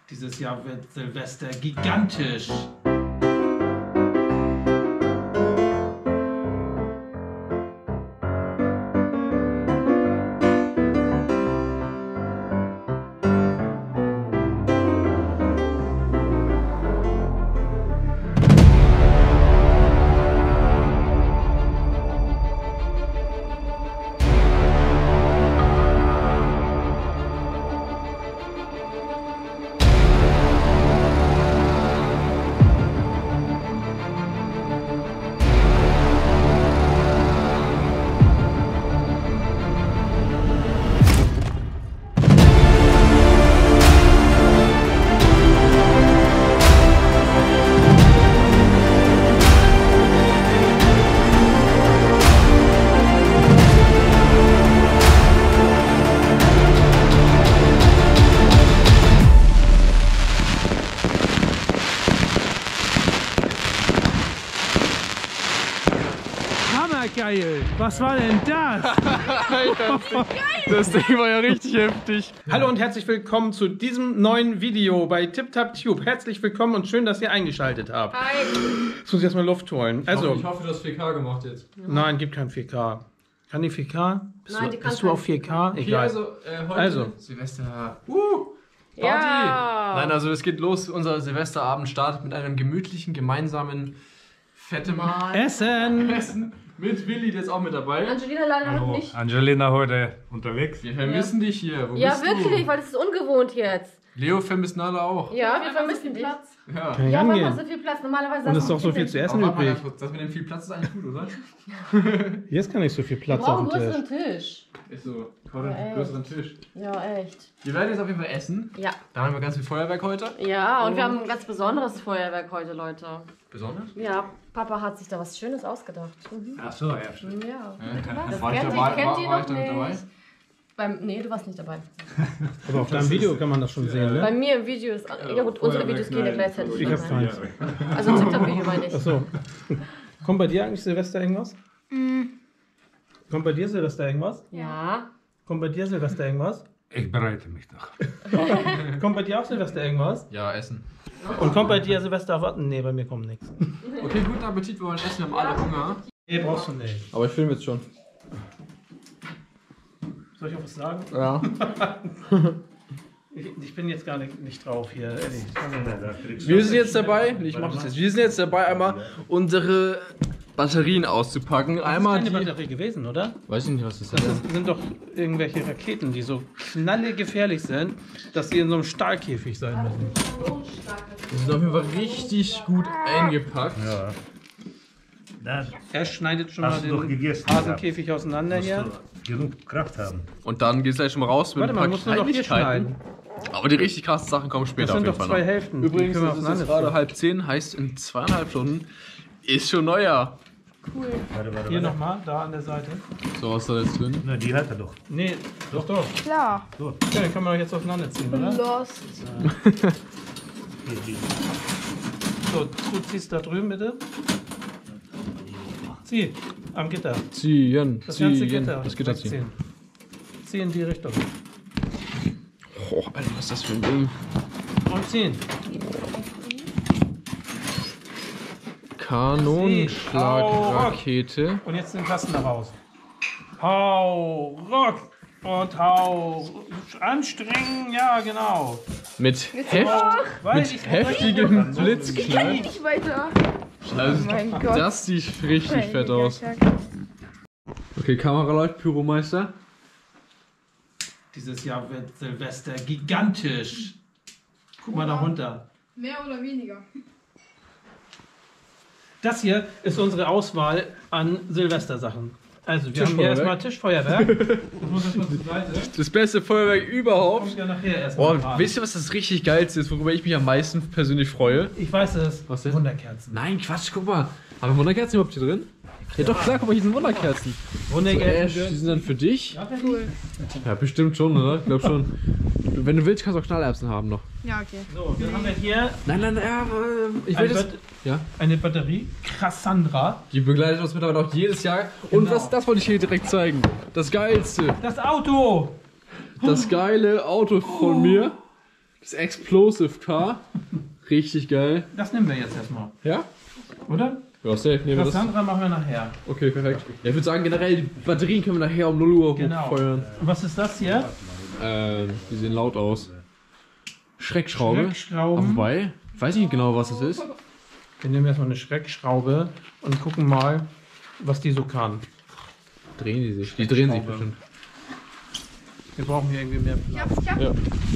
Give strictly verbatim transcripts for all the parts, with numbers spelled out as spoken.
Dieses Jahr wird Silvester gigantisch. Geil! Was war denn das? Das Ding war ja richtig heftig. Hallo und herzlich willkommen zu diesem neuen Video bei TipTapTube. Herzlich willkommen und schön, dass ihr eingeschaltet habt. Hi! Jetzt muss ich erstmal Luft holen. Also, ich hoffe, du hast vier K gemacht jetzt. Nein, gibt kein vier K. Kann die vier K? Bist, Nein, du, die kann bist du auf vier K? Okay, Egal. also, äh, heute Also. Silvester. Uh, Party! Ja. Nein, also es geht los. Unser Silvesterabend startet mit einem gemütlichen, gemeinsamen, fette Mahl. Essen! Essen. Mit Willi, der ist auch mit dabei. Angelina leider Hallo, noch nicht. Angelina heute unterwegs. Wir vermissen dich hier. Wo Ja, bist wirklich, du? weil das ist ungewohnt jetzt. Leo vermissen alle auch. Ja, wir vermissen dich. Ja. Kann ich Ja, man hat angehen. so viel Platz. Normalerweise Und es ist saßen doch so wir viel zu essen Aber warte mal übrig. ganz kurz, das mit dem viel Platz ist eigentlich gut, oder? Hier ist gar nicht so viel Wir Platz brauchen auf einen dem Tisch. größeren Tisch. Ist so. Kauf Ja, einen echt. größeren Tisch. Ja, echt. Wir werden jetzt auf jeden Fall essen. Ja. Dann haben wir ganz viel Feuerwerk heute. Ja, und wir haben ein ganz besonderes Feuerwerk heute, Leute. Besonders? Ja, Papa hat sich da was Schönes ausgedacht. Mhm. Ach so, ja, stimmt. Ja. Das Das kennt, dabei? kennt war, ihr war noch ich damit nicht. dabei? Beim, nee, du warst nicht dabei. Aber auf deinem Video kann man das schon sehen, Bei ne? mir im Video ist... Ja gut, unsere Videos gehen ja gleichzeitig Ich hab online. keins. Also ein TikTok-Video meine ich. Achso. Kommt bei dir eigentlich Silvester irgendwas? Kommt bei dir Silvester irgendwas? Ja. Kommt bei dir Silvester irgendwas? Ich bereite mich noch. Kommt bei dir auch Silvester irgendwas? Ja, essen. Und kommt bei dir Silvester erwarten? Nee, bei mir kommt nichts. Okay, guten Appetit, wir wollen essen, wir haben alle Hunger. Nee, brauchst du nicht. Aber ich filme jetzt schon. Soll ich auch was sagen? Ja. Ich, ich bin jetzt gar nicht, nicht drauf hier, ehrlich. Wir sind jetzt dabei, ich mach das jetzt. Wir sind jetzt dabei, einmal unsere Batterien auszupacken. Einmal Das ist die. keine Batterie gewesen, oder? Weiß ich nicht, was das Das ist. ist, sind doch irgendwelche Raketen, die so knalle gefährlich sind, dass sie in so einem Stahlkäfig sein müssen. Die sind auf jeden Fall richtig gut eingepackt. Ja. Das Er schneidet schon Hast mal du doch den gegessen, Hasenkäfig auseinander musst hier. du genug Kraft haben. Und dann geht's gleich schon mal raus mit Warte ein mal, paar muss nur noch hier schneiden. Aber die richtig krassen Sachen kommen Das später auf sind jeden doch Fall zwei noch. Hälften. Übrigens, Die können wir es ist jetzt auseinanderziehen. gerade halb zehn, heißt in zweieinhalb Stunden ist schon Neujahr. Warte, warte, Hier warte. nochmal, da an der Seite. So, was ist da jetzt drin? Na, die hat er doch. Nee, doch, doch. Klar. Ja, den können wir doch jetzt auseinanderziehen, oder? Lost. Hier, die. So, du ziehst da drüben bitte. Zieh, am Gitter. Ziehen, Das ganze ziehen. Gitter. Das Gitter ziehen. wegziehen. Zieh in die Richtung. Oh, Alter, was ist das für ein Ding? Und ziehen. Kanonenschlagrakete. Und jetzt den Kasten da raus. Hau, Rock. Und hau, anstrengen, ja genau. Mit, Heft, Weil mit ich- heftigem Ich kann Blitzknall. nicht weiter. Also, mein Gott. das sieht richtig fett aus. Okay, Kamera läuft, Pyromeister. Dieses Jahr wird Silvester gigantisch. Guck mal da runter. Mehr oder weniger? Das hier ist unsere Auswahl an Silvestersachen. Also, wir haben hier Tischfeuerwerk. erstmal Tischfeuerwerk. Das muss erstmal zur Seite. Das beste Feuerwerk überhaupt. Kommt ja nachher erstmal Oh, dran. wisst ihr, was das richtig geilste ist, worüber ich mich am meisten persönlich freue? Ich weiß es. Was denn? Wunderkerzen. Nein, Quatsch, guck mal. Haben wir Wunderkerzen überhaupt hier drin? Ja doch, klar, guck mal, hier sind Wunderkerzen. So, Ash, die Wunderkerzen. sind dann für dich? Cool. Ja, bestimmt schon, oder? Ich glaub schon. Wenn du willst, kannst du auch Knallerbsen haben noch. Ja, okay. So, dann haben wir hier Nein, nein, ja, äh, ich will eine, das... Bat Ja, eine Batterie. Cassandra. die begleitet uns mittlerweile auch jedes Jahr. Und Genau. was, das wollte ich hier direkt zeigen. Das Geilste. Das Auto. Das geile Auto von mir. Das Explosive Car. Richtig geil. Das nehmen wir jetzt erstmal. Ja? Oder? Ja, safe. Nehmen wir Das das. andere machen wir nachher. Okay, perfekt. Ja, ich würde sagen, generell, die Batterien können wir nachher um null Uhr Genau. hochfeuern. Und was ist das hier? Ähm, die sehen laut aus. Schreckschraube. Schreckschrauben. Aber wobei, ich weiß nicht genau, was das ist. Wir nehmen erstmal eine Schreckschraube und gucken mal, was die so kann. Drehen die sich? Die drehen sich Schraube. bestimmt. Wir brauchen hier irgendwie mehr Platz. Ja.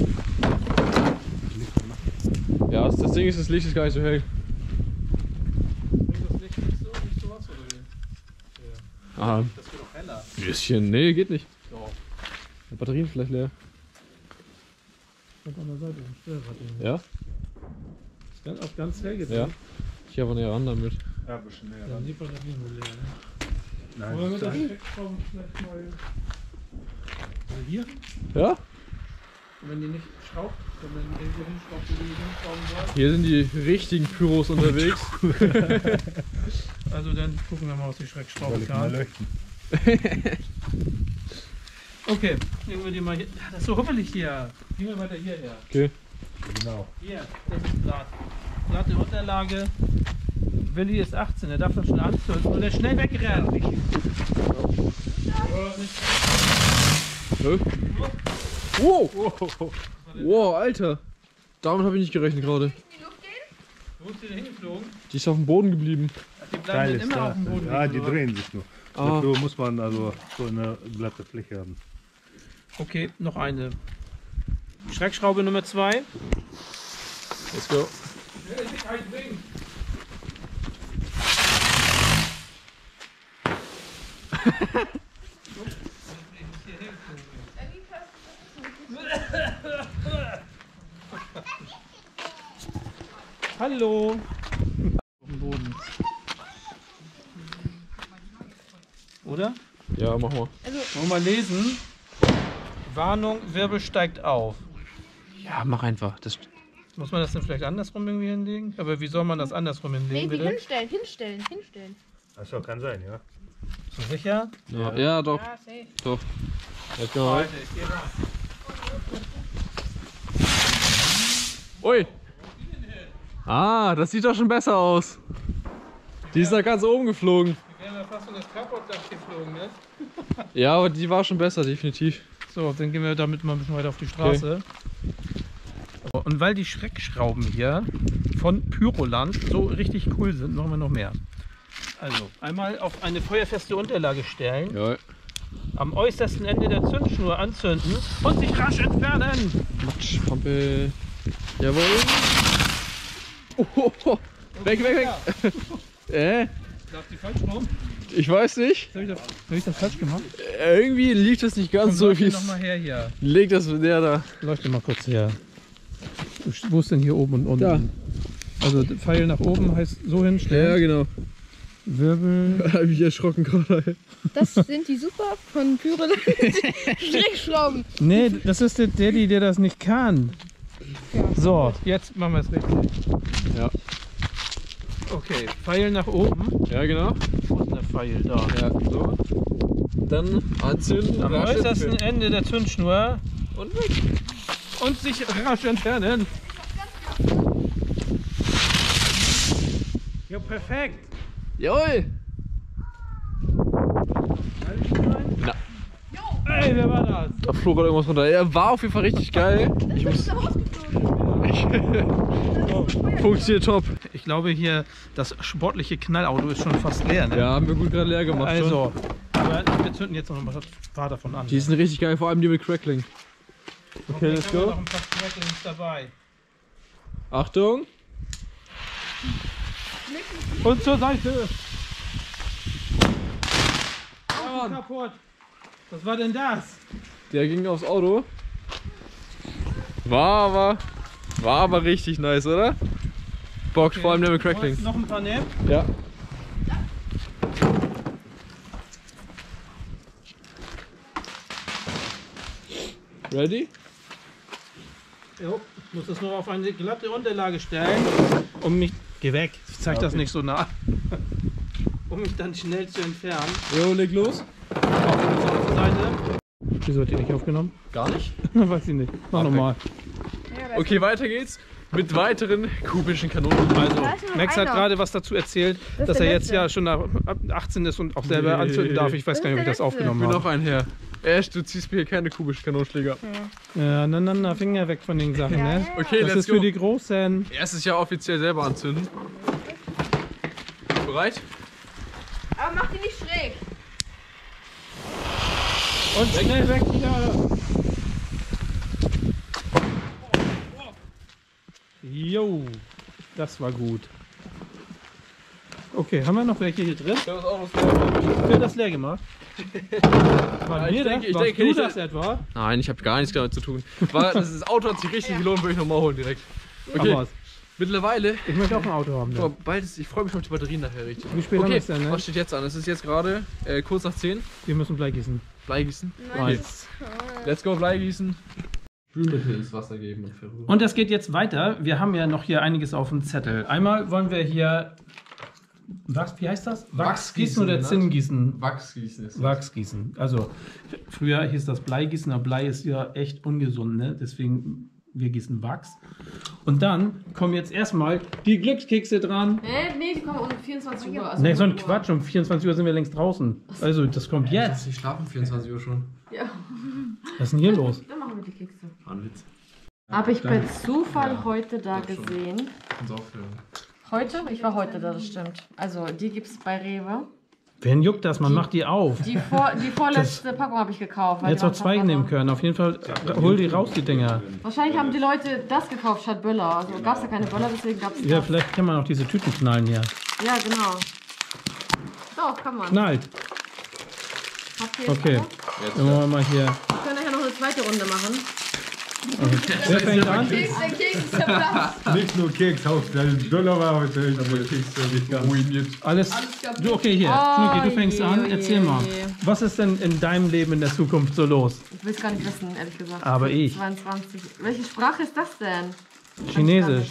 Ja, das, das Ding ist, das Licht ist gar nicht so hell. Bringt das Licht nicht so, nicht so was, oder wie? Ah, Das wird doch heller. ein bisschen. Nee, geht nicht. So. Die Batterien vielleicht leer. Und an der Seite ein Steuerrad. Ja? Ist ganz, auf ganz hell gedreht. Ja. Ich aber näher ran damit. Ja, ein bisschen näher. Dann sieht man das nicht nur leer. Ne? Nein, Wollen wir mit der das- Schreckschraube vielleicht mal. Oder hier? Ja? Und wenn die nicht schraubt, wenn man irgendwo hinschraubt, wo die nicht hinschrauben soll. Hier sind die richtigen Pyros unterwegs. Also dann gucken wir mal, was die Schreckschraube Soll ich mal kann. leuchten? Okay, legen wir die mal hier. Ah, das ist so huppelig hier. Gehen wir weiter hierher. Okay. Genau. Hier, das ist Blatt. Glatte Unterlage. Willi ist achtzehn, er darf das schon anzünden und er ist schnell weggerannt. Hä? Wow! Wow, Alter! Damit habe ich nicht gerechnet gerade. Wo ist die denn hingeflogen? Die ist auf dem Boden geblieben. Die bleiben Teil dann ist immer da. auf dem Boden. Ja, liegen, die oder? drehen sich nur. Ah. Dafür muss man also so eine glatte Fläche haben. Okay, noch eine. Schreckschraube Nummer zwei. Let's go. Hallo. Auf dem Boden. Oder? Ja, mach mal. Wollen wir mal lesen? Warnung, Wirbel steigt auf. Ja, mach einfach. Das Muss man das denn vielleicht andersrum irgendwie hinlegen? Aber wie soll man das andersrum Nee, hinlegen, die bitte? hinstellen, hinstellen, hinstellen. Achso, kann sein, ja. So sicher? ja, ja, doch. Ja, safe. Doch. Let's go. ich geh rein. Ui! Ah, das sieht doch schon besser aus. Die ist da ganz oben geflogen. Wir wären ja fast von das Carportdach geflogen, ne? Ja, aber die war schon besser, definitiv. So, dann gehen wir damit mal ein bisschen weiter auf die Straße. So, und weil die Schreckschrauben hier von Pyroland so richtig cool sind, machen wir noch mehr. Also, einmal auf eine feuerfeste Unterlage stellen, Ja. am äußersten Ende der Zündschnur anzünden und sich rasch entfernen. Matsch, Pampel. Jawohl. Oh, oh, oh. Weg, weg, weg. äh, Läuft die falsch rum? ich weiß nicht. Habe ich, das- hab ich das falsch gemacht? Äh, Irgendwie liegt das nicht ganz so, wie es. Noch mal her hier. Legt das der da. Leuchte mal kurz her. Wo ist denn hier oben und unten? Da. Also Pfeil nach oben heißt so Ja, hinstellen. genau. Wirbel. Hab ich erschrocken gerade. Das sind die super von Pyroland Strickschrauben. Nee, das ist der Daddy, der das nicht kann. So, jetzt machen wir es richtig. Ja. Okay, Pfeil nach oben. Ja, genau. Wo ist denn der Pfeil da? Ja, so. Dann anzünden. Am rasch äußersten entfernen. Ende der Zündschnur Und weg. und sich rasch entfernen. Ja, perfekt. Jawohl. Na, Ey, wer war das? da flog gerade irgendwas runter. Er war auf jeden Fall richtig geil. Ich muss. Funktioniert top. Ich glaube hier, das sportliche Knallauto ist schon fast leer, ne? Ja, haben wir gut gerade leer gemacht. Schon. Also, aber wir zünden jetzt noch mal das paar davon an. Die sind richtig geil, vor allem die mit Crackling. Okay, let's Haben wir go. noch ein paar Cracklings dabei. Achtung. Und zur Seite. Oh, kaputt. Was war denn das? Der ging aufs Auto. War aber, war aber richtig nice, oder? Bock, vor allem der mit Crackling. Noch ein paar nehmen? Ja. Ready? Jo, ich muss das nur auf eine glatte Unterlage stellen, um mich... Geh weg, ich zeig das nicht so nah. Um mich dann schnell zu entfernen. Jo, leg los. Auf der Seite. Wieso hat die nicht aufgenommen? Gar nicht. Weiß ich nicht. Mach Okay. nochmal. Ja, Okay, weiter geht's mit weiteren kubischen Kanonen. Also, Da ist noch Max hat einer. gerade was dazu erzählt, Das ist dass der er jetzt letzte. ja schon nach ab achtzehn ist und auch selber Nee. anzünden darf. Ich weiß Das gar nicht, ob ich ist das der aufgenommen Ich will habe. noch einen her. Ash, du ziehst mir hier keine kubischen Kanonenschläger. Ja, na, na, na, Finger weg von den Sachen, ne? Okay, Das let's ist go. für die Großen. Erstes Jahr offiziell selber anzünden. Bereit? Aber mach die nicht schräg. Und schnell weg wieder. Jo, das war gut. Okay, haben wir noch welche hier drin? Da ist auch was Wird das leer gemacht? War ich mir denke- das? ich Warst denke du nicht, das dass- etwa? Nein, ich habe gar nichts damit zu tun. War, das, das Auto hat sich richtig gelohnt, würde ich nochmal holen direkt. Ach Okay, was. mittlerweile. Ich möchte auch ein Auto haben. Guck Ne? mal, beides, ich freue mich auf die Batterien nachher richtig. Wie spät haben wir Okay, es denn, ne? was steht jetzt an? Es ist jetzt gerade äh, kurz nach zehn. Wir müssen Blei gießen. Bleigießen. Nein. Let's go, Bleigießen. Spülmittel ins Wasser geben und verrühren. Und das geht jetzt weiter. Wir haben ja noch hier einiges auf dem Zettel. Einmal wollen wir hier. Was, wie heißt das? Wachsgießen oder genannt. Zinngießen? Wachsgießen ist das. Wachsgießen. Also früher hieß das Bleigießen, aber Blei ist ja echt ungesund, ne? Deswegen wir gießen Wachs. Und dann kommen jetzt erstmal die Glückskekse dran. Äh, nee, die kommen um vierundzwanzig Uhr. Also Ne, so ein null Uhr. Quatsch, um vierundzwanzig Uhr sind wir längst draußen. Also das kommt jetzt. Ich schlafe um vierundzwanzig Uhr schon. Ja, Was ist denn hier los? dann machen wir die Kekse. War ein Witz. Habe ich bei Zufall Ja, heute da doch schon. gesehen. Uns aufhören. Heute? Ich war heute da, das stimmt. Also, die gibt es bei Rewe. Wen juckt das? Man macht die auf. Die, vor, die vorletzte Packung habe ich gekauft. weil Jetzt die auch waren zwei fast nehmen alle. können. Auf jeden Fall äh, hol die raus, die Dinger. Wahrscheinlich haben die Leute das gekauft statt Böller. Also gab es ja keine Böller, deswegen gab es Ja, das. vielleicht kann man auch diese Tüten knallen hier. Ja, genau. Doch, kann man. Knallt. Habt ihr jetzt Okay. alle? Dann wollen wir mal hier. Wir können nachher noch eine zweite Runde machen. Wer fängt an? Keks, der Keks ist der Platz. Nicht nur Keks, Hauptsache Dollar war heute aber Keks nicht ganz. Ruiniert. Alles. kaputt. Du, okay, hier. Oh, Schnucki, du fängst je, an. oh je, Erzähl mal. oh je. Was ist denn in deinem Leben in der Zukunft so los? Ich will es gar nicht wissen, ehrlich gesagt. Aber ich. zweiundzwanzig. Welche Sprache ist das denn? Chinesisch.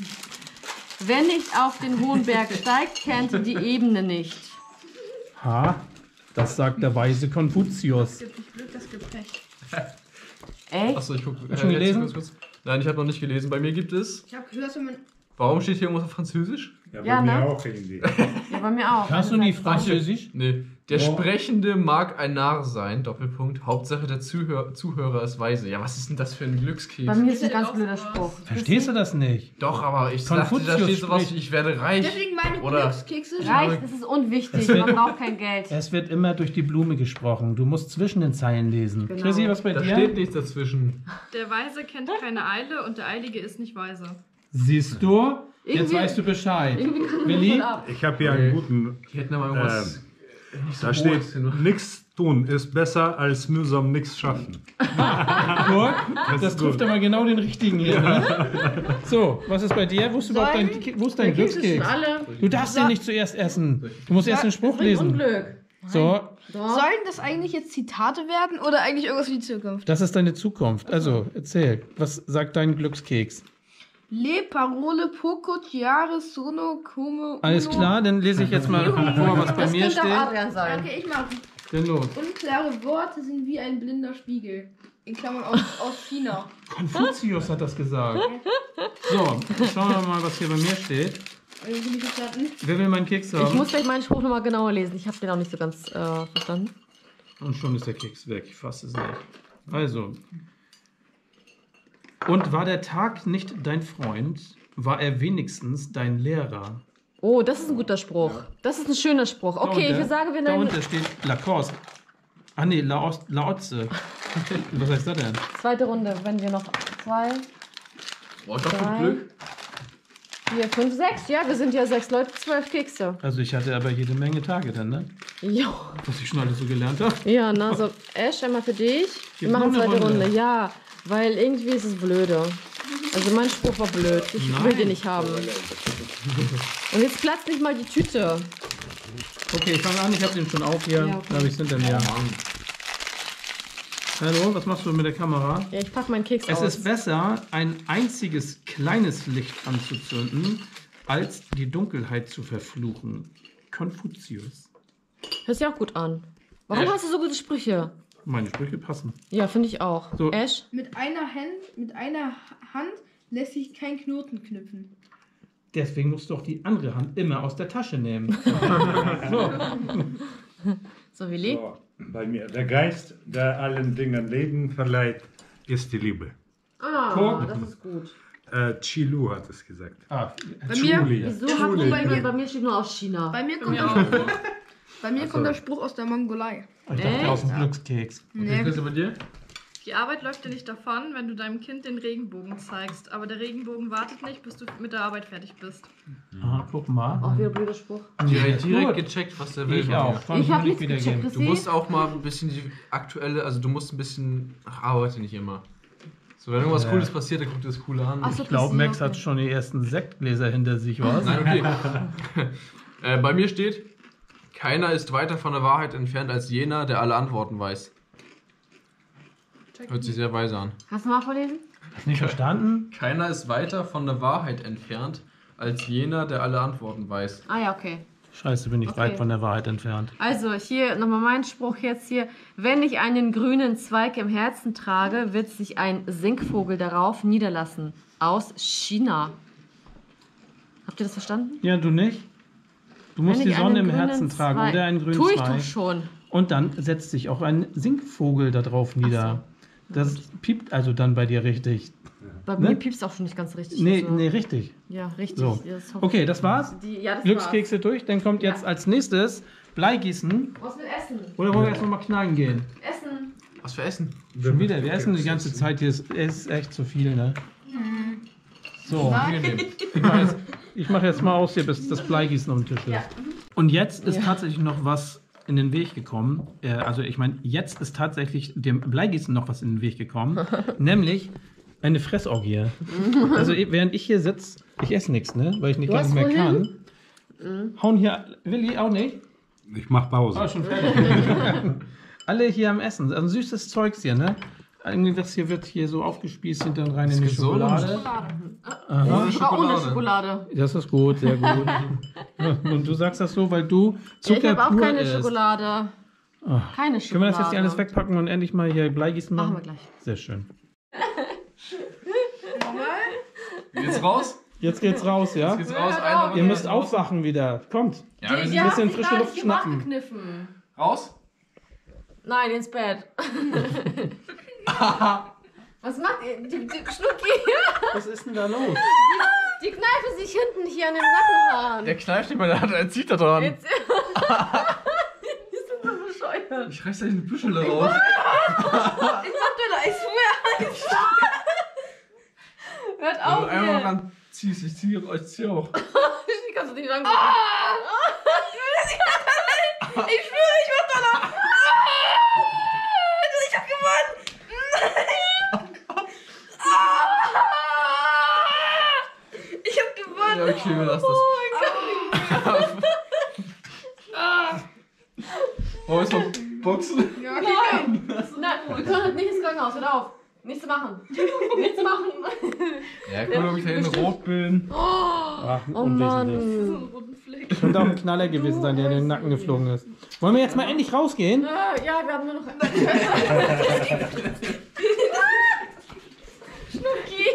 Wer nicht auf den hohen Berg steigt, kennt die Ebene nicht. Ha? Das sagt der weise Konfuzius. Gibt nicht Glück, das gibt Pech. Echt? Achso, ich gucke. Hast du schon gelesen? Kurz, kurz. Nein, ich habe noch nicht gelesen. Bei mir gibt es. Ich habe gehört, wenn man. Warum steht hier irgendwas auf Französisch? Ja, Ja, bei mir ne? auch irgendwie. Ja, bei mir auch. Kannst du nie Französisch? Nee. Der Ja. Sprechende mag ein Narr sein, Doppelpunkt. Hauptsache der Zuhör Zuhörer ist weise. Ja, was ist denn das für ein Glückskeks? Bei mir ist ein ganz blöder Spruch. Verstehst du das nicht? Doch, aber ich dachte, da Konfuzius steht sowas spricht. wie, ich werde reich. Deswegen meine Oder- Glückskekse. Reich, das ist unwichtig. Es wird- Man braucht kein Geld. Es wird immer durch die Blume gesprochen. Du musst zwischen den Zeilen lesen. Genau. Chrissy, was bei Da dir? steht nichts dazwischen. Der Weise kennt keine Eile und der Eilige ist nicht weise. Siehst du? Jetzt Irgendwie- weißt du Bescheid. Irgendwie kann man Willi? das ab. Ich habe hier Okay. einen guten. Die hätten aber irgendwas. nicht so Da steht, hohes hin. nichts tun ist besser als mühsam nichts schaffen. Guck, das ist trifft gut. aber genau den richtigen hier. Ne? So, was ist bei dir? Wo ist überhaupt dein, wo ist dein Der Keks ist schon Glückskeks? alle. Du darfst den nicht zuerst essen. Du musst erst den Spruch Bringt lesen. Unglück. So, Doch. Sollen das eigentlich jetzt Zitate werden oder eigentlich irgendwas für die Zukunft? das ist deine Zukunft. Also, erzähl. Was sagt dein Glückskeks? Le parole poco chiare sono come Alles uno- klar, dann lese ich jetzt mal vor, was bei Das mir könnte auch steht. Adrian sein. Okay, ich mach. Denn los. Unklare Worte sind wie ein blinder Spiegel. In Klammern aus, aus China. Konfuzius hat das gesagt. So, schauen wir mal, was hier bei mir steht. Irgendwie nicht verstanden. Wer will meinen Keks Ich haben? muss gleich meinen Spruch nochmal genauer lesen. Ich habe den auch nicht so ganz äh, verstanden. Und schon ist der Keks weg. Ich fasse es nicht. Also. Und war der Tag nicht dein Freund, war er wenigstens dein Lehrer. Oh, das ist ein guter Spruch. Das ist ein schöner Spruch. Da Okay, unter- ich sage, wir Da nennen unter steht Lacoste. Ah nee, Laos, Laotze. Was heißt das denn? zweite Runde, wenn wir noch zwei, Boah, doch Drei. mit Glück. vier, fünf, sechs. Ja, wir sind ja sechs Leute, zwölf Kekse. Also ich hatte aber jede Menge Tage dann, ne? Jo. Was ich schon alles so gelernt habe. Ja, na so. Ash, einmal für dich. Wir Gibt machen noch eine zweite Runde. Runde. Ja, weil irgendwie ist es blöde. Also mein Spruch war blöd. Ich Nein. will den nicht haben. Und jetzt platzt nicht mal die Tüte. Okay, ich fange an, ich habe den schon auf hier. Ja, okay. Da habe ich es hinter mir. Hallo, was machst du mit der Kamera? Ja, ich pack meinen Keks Es aus. ist besser, ein einziges kleines Licht anzuzünden, als die Dunkelheit zu verfluchen. Konfuzius. Hört sich auch gut an. Warum Ash. hast du so gute Sprüche? Meine Sprüche passen. Ja, finde ich auch. So. Ash? Mit einer Hand, mit einer Hand lässt sich kein Knoten knüpfen. Deswegen musst du auch die andere Hand immer aus der Tasche nehmen. So. So, Willi? So, bei mir. Der Geist, der allen Dingen Leben verleiht, ist die Liebe. Ah, Guck. das ist gut. Äh, Chilu hat es gesagt. Ah, Bei mir, Chuli. Wieso hat man bei mir, bei mir steht nur aus China. bei mir kommt, mir der, auch. Spruch, bei mir kommt der Spruch aus der Mongolei. ich dachte aus dem Glückskeks. Nee. Was ist bei dir? Die Arbeit läuft dir nicht davon, wenn du deinem Kind den Regenbogen zeigst. Aber der Regenbogen wartet nicht, bis du mit der Arbeit fertig bist. Aha, guck mal. Auch wieder ein blöder Spruch. Direkt, direkt Gut. gecheckt, was der will. Ich von auch. dir. Kann Ich habe nicht nichts gecheckt. Du Chrissy? musst auch mal ein bisschen die aktuelle, also du musst ein bisschen, ach, arbeite nicht immer. So, wenn irgendwas Ja. Cooles passiert, dann guck dir das Coole an. Ach so, Ich glaube, Chrissy, Max hat okay. schon die ersten Sektgläser hinter sich, was? Nein, okay. äh, bei mir steht, keiner ist weiter von der Wahrheit entfernt als jener, der alle Antworten weiß. Hört sich sehr weise an. Hast du mal vorlesen? Hast nicht verstanden? Keiner ist weiter von der Wahrheit entfernt als jener, der alle Antworten weiß. Ah ja, okay. Scheiße, bin ich Okay. weit von der Wahrheit entfernt. Also hier nochmal mein Spruch jetzt hier. Wenn ich einen grünen Zweig im Herzen trage, wird sich ein Singvogel darauf niederlassen. Aus China. Habt ihr das verstanden? Ja, du nicht? Du musst Wenn die ich Sonne einen im grünen Herzen tragen Zweig- oder einen grünen Tu ich doch Zweig. schon. Und dann setzt sich auch ein Singvogel da drauf nieder. Das piept also dann bei dir richtig. Bei Ne? mir piepst auch schon nicht ganz richtig. Nee, also, nee, richtig. Ja, richtig. So. Ja, das hoffe Okay, ich. das war's. Die, ja, das Glückskekse durch. Dann kommt jetzt Ja. als nächstes Bleigießen. war's. Was mit Essen? Oder wollen wir erstmal mal knallen gehen? Essen. Was für Essen? Schon wieder. Wir essen die ganze Zeit hier. Es ist echt zu viel, ne? So. Ich mache jetzt, ich mach jetzt mal aus hier, bis das Bleigießen auf dem Tisch ist. Ja. Und jetzt ist Ja. tatsächlich noch was in den Weg gekommen. Äh, also ich meine, jetzt ist tatsächlich dem Bleigießen noch was in den Weg gekommen. Nämlich eine Fressorgie. Also ich- während ich hier sitze, ich esse nichts, ne? Weil ich nicht, Du gar nicht hast mehr vorhin- kann. Hauen hier, Willi auch nicht? Ich mach Pause. Ah, schon fertig. Alle hier am Essen. Also süßes Zeugs hier, ne? Irgendwie das hier wird hier so aufgespießt und dann rein in die gesund. Schokolade. Aha. Ah, ohne Schokolade. Das ist gut, sehr gut. Und du sagst das so, weil du Ja, ich Zucker habe auch pur keine isst. Schokolade. Ach. Keine Können wir Schokolade. das jetzt hier alles wegpacken und endlich mal hier Bleigießen machen? Machen wir gleich. Sehr schön. Geht's raus? Jetzt geht's raus, ja? Geht's raus? Eine Ihr müsst aufwachen wieder. Kommt. Ja, wir ein sind bisschen frische Luft schnappen. Gekniffen. raus. Nein, ins Bett. Was macht ihr? Die, die Schnucki, Was ist denn da los? die kneifen sich hinten hier an den Nackenhaaren. Der kneift nicht mal, der, hat- er zieht da dran. Jetzt. Die sind so bescheuert. Ich reiß da den Büschel da raus. Ich swear, ich swear. Hört Wenn du auf einmal jetzt. ran ziehst, ich zieh, ich zieh auch. Ich kannst du nicht sagen. Ich schwöre, ich mach da noch. Ich hab gewonnen. Ich hab gewonnen. Ja, okay, wir lassen das. Oh, ist noch Boxen? Nein. Nein, wir können halt nicht ins Krankenhaus. Hört auf. Nichts zu machen. Nichts zu machen. Ja, guck mal, ob ich da hinten rot bin. Ach, Oh unwesentlich. Mann. Könnte auch ein Knaller gewesen sein, der in den Nacken geflogen ist. Wollen wir jetzt mal endlich rausgehen? Ja, ja, wir haben nur noch. Schnucki.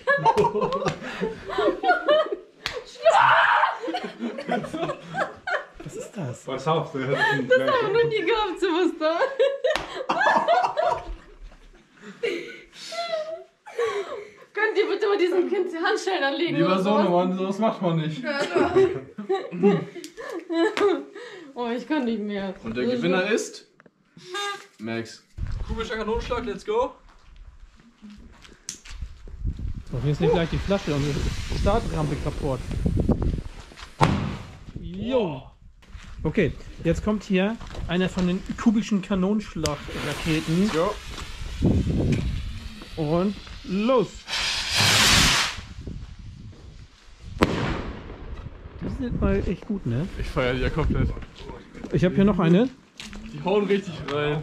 Was ist das? Pass auf, der hat einen Das haben wir noch nie gehabt, sowas da. Könnt ihr bitte mal diesem Kind die Handschellen anlegen? Lieber oder sowas? Sohnemann, sowas macht man nicht. Oh, ich kann nicht mehr. Und der Gewinner ist Max. Kugelschlag, Kanonenschlag, let's go. So, hier ist nicht gleich die Flasche und die Startrampe kaputt. Jo. Okay, jetzt kommt hier einer von den kubischen Kanonenschlagraketen. Jo. Und los! Die sind mal echt gut, ne? Ich feier die ja komplett. Ich habe hier noch eine. Die hauen richtig rein.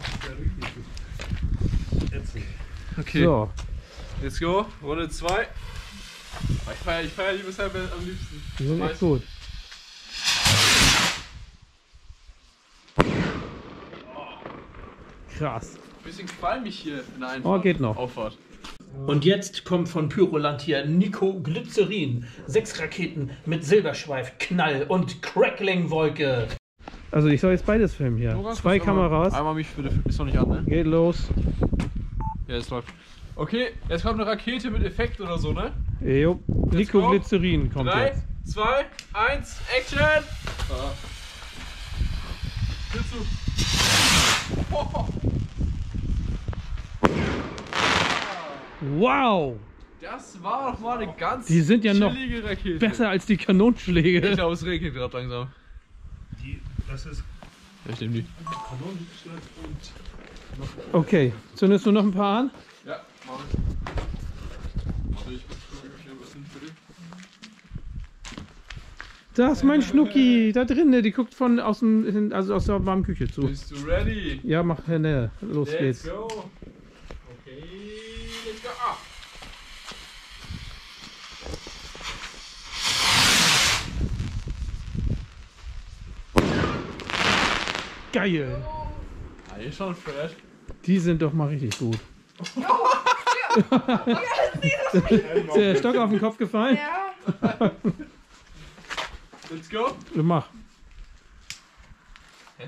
Okay, So, let's go. Runde zwei. Ich feier, ich feier die bisher am liebsten. die sind echt gut. Krass. Bisschen qualmig hier in der Oh, geht noch. Auffahrt. Und jetzt kommt von Pyroland hier Nico Glycerin. Sechs Raketen mit Silberschweif, Knall und Crackling-Wolke. Also ich soll jetzt beides filmen hier. Zwei Kameras. Einmal mich für die... Ist noch nicht an, ne? Geht los. Ja, es läuft. Okay, jetzt kommt eine Rakete mit Effekt oder so, ne? Jo. Nico go. Glycerin kommt drei, jetzt. zwei, eins, Action! Ah. Tür zu. Oh. Wow! Das war doch mal eine ganz Die sind ja noch chillige Rakete. besser als die Kanonschläge. Ich glaube, es regnet gerade langsam. Die, das ist Ja, ich nehme die. Okay, zündest du noch ein paar an? Ja, mach ich. Warte, ich muss schnell was hin für dich. Da ist mein Schnucki, da drinnen, die guckt von aus dem, also aus der warmen Küche zu. Bist du ready? Ja, mach Hände, los Let's geht's. go. Okay, let's go. Ah. Geil! Ah, hier ist schon fresh. Die sind doch mal richtig gut. Ist der Stock auf den Kopf gefallen? Ja. Let's go. Mach. Hä?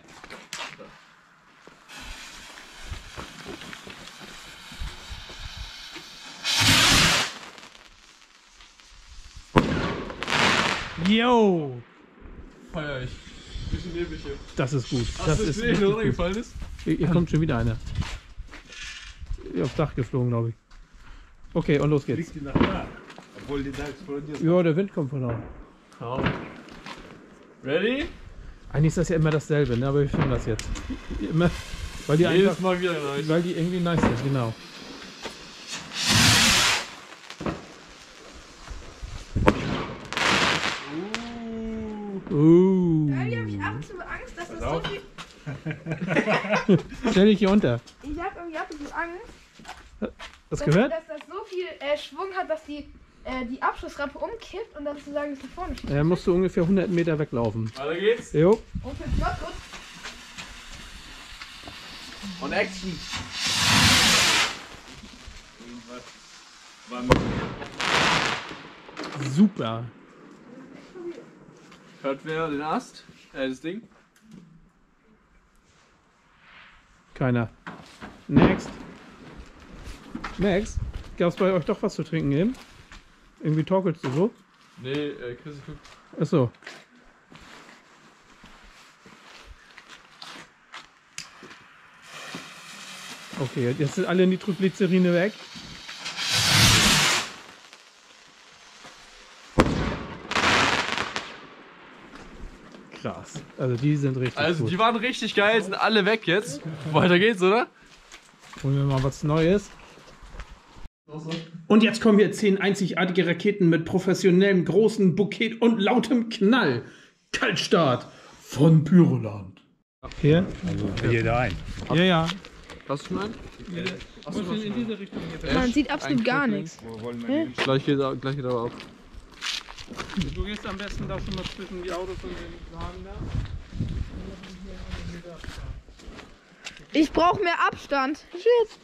Yo! Feier ich. Bisschen neblig hier. Das ist gut. Hast Das du ist gesehen, richtig oder gut. gefallen ist? Hier hier kommt schon wieder einer. Aufs Dach geflogen, glaube ich. Okay, und los geht's. fliegt die nach da. Obwohl die da explodiert. Ja, der Wind kommt von da. Oh. Ready? Eigentlich ist das ja immer dasselbe, ne? Aber wir filmen das jetzt. Immer, weil die Jedes einfach, Mal wieder nice. weil die irgendwie nice sind, genau. Uh. Irgendwie habe ich ab und zu Angst, dass das so auf. viel. Stell dich hier unter. Ich habe irgendwie ab und zu Angst, Hast dass, gehört? dass das so viel äh, Schwung hat, dass die, äh, die Abschlussrampe umkippt und dann sozusagen nach vorne schießt. Er musst du ungefähr hundert Meter weglaufen. Weiter geht's. Jo. Und für Plot gut. Und Action. War mit Super. Hört wer den Ast? Äh, das Ding? Keiner. Next. Next. Gab's bei euch doch was zu trinken eben? Irgendwie torkelst du so? Nee, äh, Chris guckt. Achso. Okay, jetzt sind alle Nitroglycerine weg. Krass. Also die sind richtig Also, gut. die waren richtig geil, sind alle weg jetzt. Weiter geht's, oder? Holen wir mal was Neues. Und jetzt kommen hier zehn einzigartige Raketen mit professionellem großen Bouquet und lautem Knall. Kaltstart von Pyroland. Hier? also jeder ein. Ja, ja. Hast du schon einen? Hast du in diese Richtung hier? Man sieht absolut gar nichts. Wo wollen wir hin? Gleich geht, gleich geht aber ab. Du gehst am besten da schon mal zwischen die Autos und den Wagen da. Ich brauche mehr Abstand. Shit.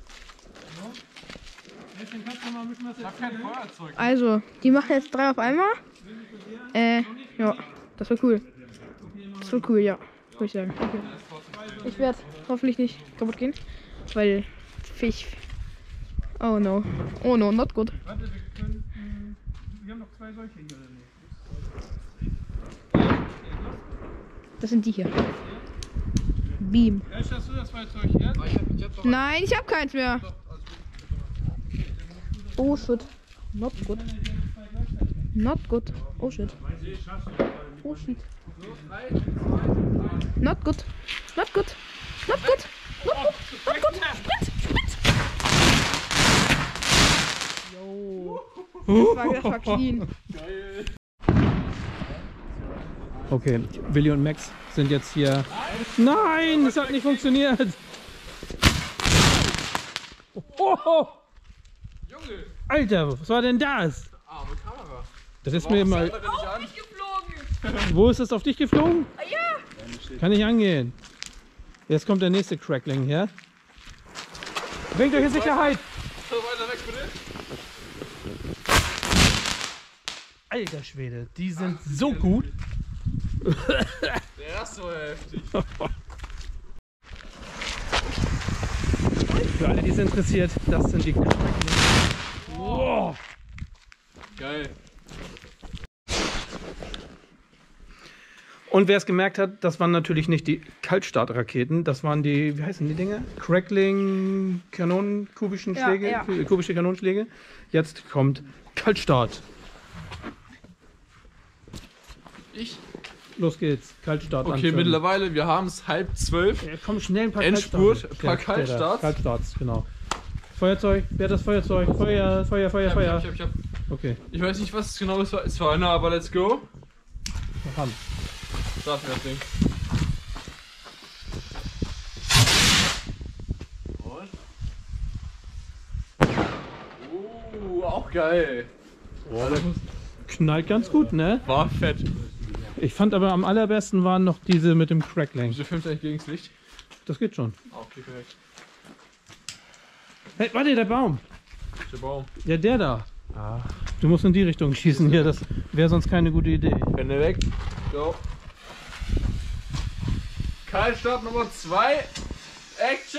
Ich hab kein Feuerzeug. Also, die machen jetzt drei auf einmal. Äh, ja, das war cool. Das war cool, ja. Würde ich sagen. Okay. Ich werde hoffentlich nicht kaputt gehen, weil Fisch. Oh no. Oh no, not good. Warte, wir können. Wir haben noch zwei solche hier, oder nicht? Das sind die hier. Beam. Echt, hast du das Feuerzeug jetzt? Nein, ich habe keins mehr. Oh shit. Not good. Not good. Oh shit. Oh shit. Not good. Not good. Not good. Not good. Not good. Sprint. Sprint. Yo. Das war, das war clean. Okay, Willi und Max sind jetzt hier. Nein, das hat nicht funktioniert. Oh, Junge, Alter, was war denn das? arme Kamera. Das ist mir mal. Nicht an. Wo ist das auf dich geflogen? Ja. Kann nicht angehen. Jetzt kommt der nächste Crackling her. Bringt euch in Sicherheit. Weiter weg. Alter Schwede, die sind so gut. Der ist so heftig. Für alle, die es interessiert, das sind die Cracklings. Wow. Geil. Und wer es gemerkt hat, das waren natürlich nicht die Kaltstartraketen, das waren die, wie heißen die Dinger? Crackling Kanonen, kubischen Ja, Schläge, ja. kubische Kanonenschläge. Jetzt kommt Kaltstart. Ich? Los geht's, Kaltstart. Okay, anzünden. mittlerweile, wir haben es halb zwölf. Ja, komm schnell ein paar Endspurt, Kaltstarts. ein paar Der- der da. Kaltstarts. Kaltstarts, genau. Feuerzeug, wer hat das Feuerzeug? Feuer, Feuer, Feuer, Ich hab, Feuer. ich hab, ich hab, Okay, ich weiß nicht, was es genau ist. Es war einer, aber let's go. noch an. Darf mir das Ding. Und? Uh, auch geil. Boah, der knallt ganz gut, ne? War fett. Ich fand aber am allerbesten waren noch diese mit dem Crackling. Wieso filmt eigentlich gegen das Licht? Das geht schon. Ah, okay, perfekt. Hey, warte, der Baum. Der Baum. Ja, der da. Du musst in die Richtung schießen hier, das wäre sonst keine gute Idee. Hände weg. Go. Kaltstart Nummer zwei. Action!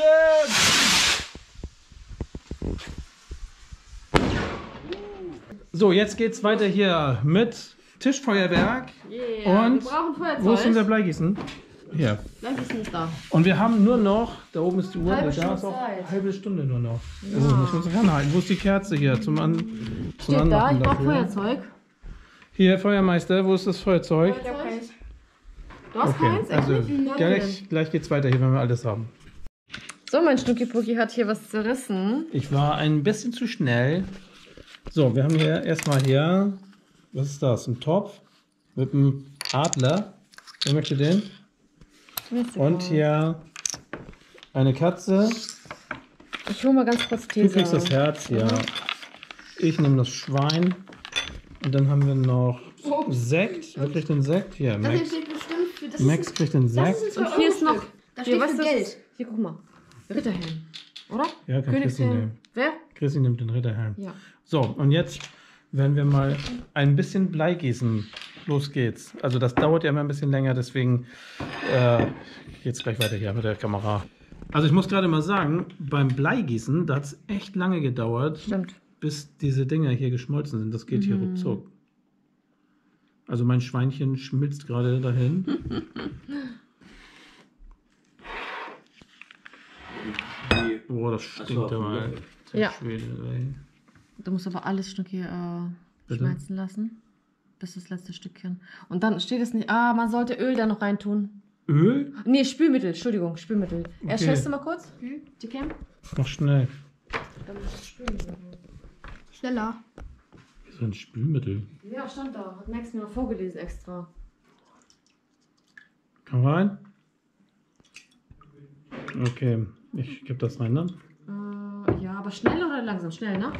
So, jetzt geht's weiter hier mit Tischfeuerwerk. Yeah, Und wir brauchen Feuerzeug. Wo ist unser Bleigießen? Hier. Gleich ist nicht da. Und wir haben nur noch, da oben ist die Uhr, Halbe da Stunde ist auch Zeit. eine halbe Stunde nur noch. Also müssen wir uns ranhalten. Wo ist die Kerze hier zum, An zum Steht da, Anmachen ich brauche dafür? Feuerzeug. Hier, Feuermeister, wo ist das Feuerzeug? Ich hab keins. Du hast Okay, keins? Echt also nicht? Wo gleich, gleich geht's weiter hier, wenn wir alles haben. So, mein Schnucki-Pucki hat hier was zerrissen. Ich war ein bisschen zu schnell. So, wir haben hier erstmal hier, was ist das? Ein Topf mit einem Adler. Wer möchte den? Und hier eine Katze. Ich hole mal ganz kurz Du Tesa. kriegst das Herz, ja. Ich nehme das Schwein. Und dann haben wir noch Sekt. Wer kriegt den Sekt? Hier, Das hier Max. steht bestimmt für das. Max kriegt den Das Sekt. ist ein Und hier ist noch. Da Hier, steht was für ist das? Geld. Hier, guck mal. Ritterhelm. Oder? Ja, kann Chrissy nehmen. Wer? Chrissy nimmt den Ritterhelm. Ja. So, und jetzt werden wir mal ein bisschen Blei gießen. Los geht's. Also das dauert ja immer ein bisschen länger, deswegen äh, geht's gleich weiter hier mit der Kamera. Also ich muss gerade mal sagen, beim Bleigießen, da hat es echt lange gedauert, Stimmt. bis diese Dinger hier geschmolzen sind. Das geht hier ruckzuck. Also mein Schweinchen schmilzt gerade dahin. Boah, das stinkt aber. Alter Ja. Schwede, ey. Du musst aber alles Stückchen äh, Bitte? schmelzen lassen. Bis das letzte Stückchen. Und dann steht es nicht. Ah, man sollte Öl da noch reintun. Öl? Nee, Spülmittel. Entschuldigung, Spülmittel. Erst Okay. schätzt du mal kurz? Die Cam? Mach schnell. Dann musst du Spülmittel. Schneller. So ein Spülmittel. Ja, stand da. Hat Max mir noch vorgelesen extra. Komm rein. Okay, ich gebe das rein dann. Äh, ja, aber schnell oder langsam? Schnell, ne?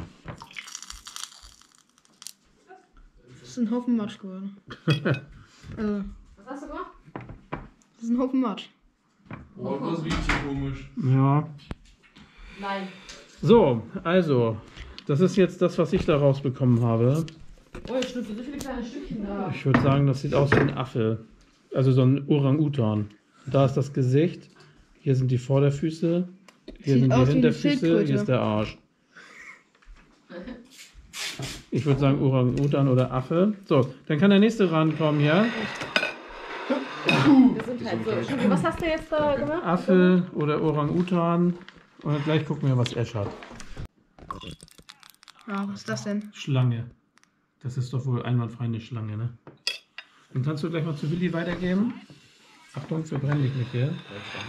Das ist ein Haufen Matsch geworden. Also, Was hast du gemacht? das ist ein Haufen Matsch. Boah, das riecht hier komisch. Ja. Nein. So, also, das ist jetzt das, was ich da rausbekommen habe. Oh, ich schlüpfe so viele kleine Stückchen da. Ich würde sagen, das sieht aus wie ein Affe. Also so ein Orang-Utan. Da ist das Gesicht. Hier sind die Vorderfüße. Hier Sieht sind aus die wie eine Hinterfüße. Schildkröte. Hier ist der Arsch. Ich würde sagen Orang-Utan oder Affe. So, dann kann der nächste rankommen hier. Gesundheit. So, Schnucki, was hast du jetzt da gemacht? Affe oder Orang-Utan. Und gleich gucken wir, was Ash hat. Ja, was ist das denn? Schlange. Das ist doch wohl einwandfrei eine Schlange, ne? Dann kannst du gleich mal zu Willi weitergeben. Achtung, verbrenne dich nicht hier.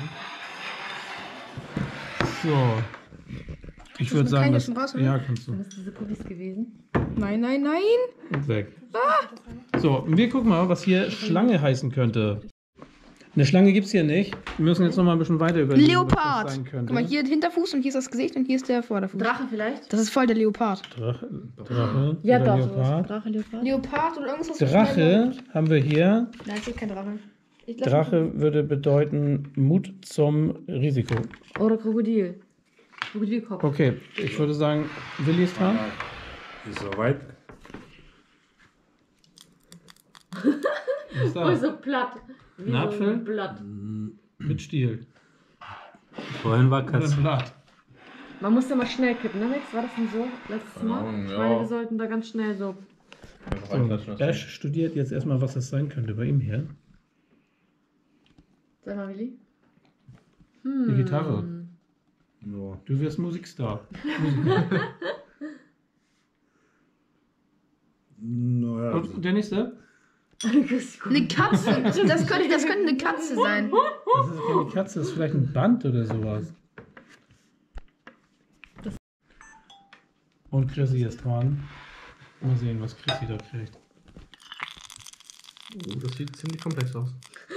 So. Ich würde mit sagen, keinem das, schon raus, oder? ja, kannst du. Sind das diese Cookies gewesen? Nein, nein, nein. Und weg. So, wir gucken mal, was hier Schlange heißen könnte. Eine Schlange gibt es hier nicht. Wir müssen jetzt noch mal ein bisschen weiter überlegen, was Leopard. das sein könnte. Guck mal, hier der Hinterfuß und hier ist das Gesicht und hier ist der Vorderfuß. Drache vielleicht? Das ist voll der Leopard. Drache, Drache Ja, oder doch. sowas. Leopard. Drache, Leopard. Leopard oder irgendwas, was so schnell Drache läuft. haben wir hier. Nein, es ist kein Drache. Ich glaub, Drache würde bedeuten Mut zum Risiko. Oder Krokodil. So gut wie Kopf. Okay, ich würde sagen, Willi ist dran. Ist soweit. Was ist Oh, das? so platt. Wie Ein so Apfel? ein Blatt. Mit Stiel. Vorhin war Oder Katze. ein Blatt. Man muss da mal schnell kippen, ne Max? War das denn so letztes Mal? Ahnung, Ich ja. meine, wir sollten da ganz schnell so. So, Ash studiert jetzt erstmal, was das sein könnte bei ihm hier. Sag mal, Willi. Eine Gitarre. No. Du wirst Musikstar. Musiker. No, ja. Und der nächste? Eine Katze. Das könnte, das könnte eine Katze sein. Das ist keine Katze, das ist vielleicht ein Band oder sowas. Und Chrissy ist dran. Mal sehen, was Chrissy da kriegt. Oh, das sieht ziemlich komplex aus.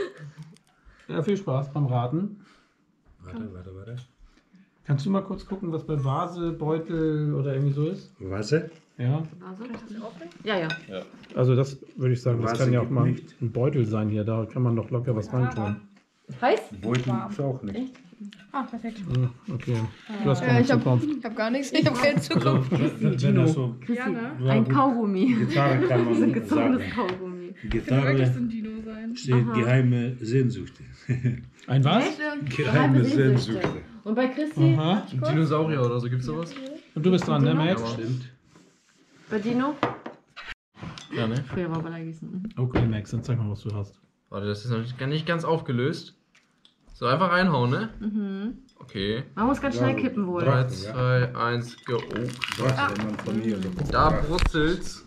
Ja, viel Spaß beim Raten. Warte, warte, warte. Kannst du mal kurz gucken, was bei Vase, Beutel oder irgendwie so ist? Wasser? Ja. Also? Ja, ja. Also das würde ich sagen, das Vase kann ja auch gibt mal nicht. ein Beutel sein hier. Da kann man doch locker was reintun. Heiß? Beutel ist auch nicht. Ah, perfekt. Hm, okay. Du hast Ja, keine ich hab, Zukunft. ich hab gar nichts. Ich hab keine Zukunft. Wenn er so Ja, ne? Ein Kaugummi. Gitarre kann Das ist ein man gezogenes sagen. Kaugummi. Könnte wirklich so Gitarre ein Dino sein. steht geheime Sehnsucht. Ein was? Geheime Sehnsüchte. Sehnsucht. Und bei Christi? Aha. Ein Dinosaurier oder so, gibt's sowas? Und du bist dran, ne, Max? Stimmt. Bei Dino? Ja, ne? Früher war Ballergießen. Mhm. Okay, Max, dann zeig mal, was du hast. Warte, das ist noch nicht, nicht ganz aufgelöst. So, einfach reinhauen, ne? Mhm. Okay. Man muss ganz schnell kippen wohl. drei, Drachen, ja. zwei, eins, go. Oh, Was, wenn man von hier so da brutzelt's.